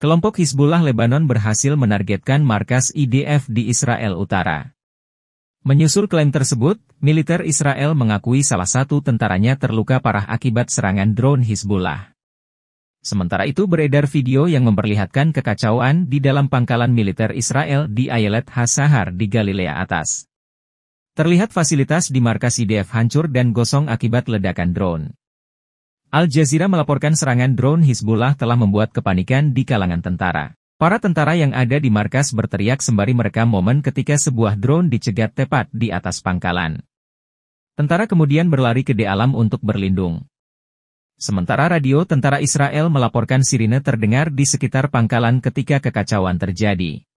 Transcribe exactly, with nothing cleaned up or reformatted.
Kelompok Hizbullah Lebanon berhasil menargetkan markas I D F di Israel Utara. Menyusul klaim tersebut, militer Israel mengakui salah satu tentaranya terluka parah akibat serangan drone Hizbullah. Sementara itu beredar video yang memperlihatkan kekacauan di dalam pangkalan militer Israel di Ayelet HaSahar di Galilea Atas. Terlihat fasilitas di markas I D F hancur dan gosong akibat ledakan drone. Al Jazeera melaporkan serangan drone Hizbullah telah membuat kepanikan di kalangan tentara. Para tentara yang ada di markas berteriak sembari merekam momen ketika sebuah drone dicegat tepat di atas pangkalan. Tentara kemudian berlari ke dalam untuk berlindung. Sementara radio tentara Israel melaporkan sirine terdengar di sekitar pangkalan ketika kekacauan terjadi.